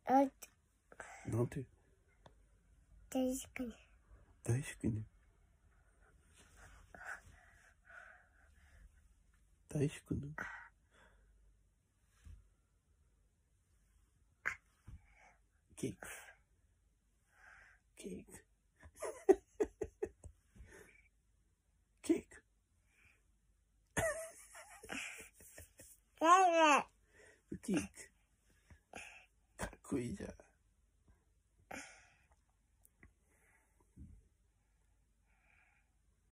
なんて大好きね。 大好きね。大好きね。ケーク。ケーク。ケーク。ケーク。かっこいいじゃん。